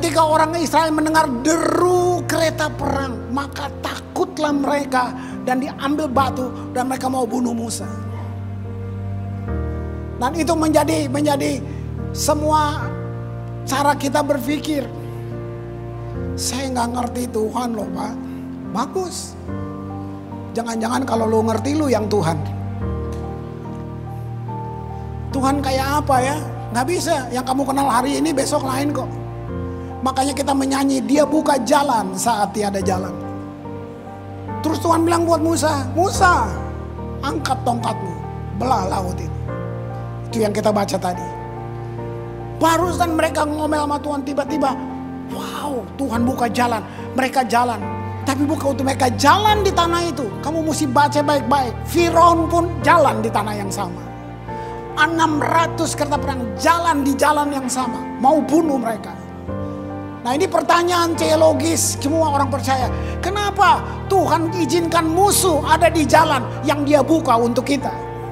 ketika orang Israel mendengar deru kereta perang, maka takutlah mereka dan diambil batu dan mereka mau bunuh Musa. Dan itu menjadi semua cara kita berpikir. Saya nggak ngerti Tuhan loh Pak. Bagus. Jangan-jangan kalau lo ngerti lo yang Tuhan. Tuhan kayak apa ya? Nggak bisa. Yang kamu kenal hari ini besok lain kok. Makanya kita menyanyi, dia buka jalan saat tiada jalan. Terus Tuhan bilang buat Musa, Musa angkat tongkatmu, belah laut itu. Itu yang kita baca tadi. Barusan mereka ngomel sama Tuhan, tiba-tiba wow, Tuhan buka jalan. Mereka jalan. Tapi bukan untuk mereka jalan di tanah itu. Kamu mesti baca baik-baik. Firaun pun jalan di tanah yang sama. 600 kereta perang jalan di jalan yang sama. Mau bunuh mereka. Nah ini pertanyaan teologis semua orang percaya. Kenapa Tuhan izinkan musuh ada di jalan yang dia buka untuk kita?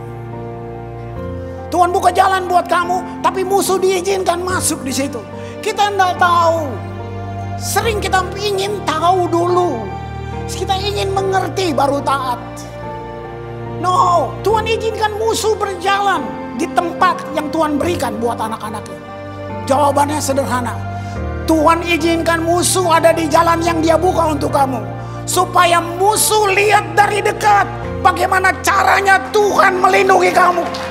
Tuhan buka jalan buat kamu, tapi musuh diizinkan masuk di situ. Kita enggak tahu. Sering kita ingin tahu dulu. Kita ingin mengerti baru taat. No, Tuhan izinkan musuh berjalan di tempat yang Tuhan berikan buat anak-anaknya. Jawabannya sederhana. Tuhan izinkan musuh ada di jalan yang dia buka untuk kamu. Supaya musuh lihat dari dekat bagaimana caranya Tuhan melindungi kamu.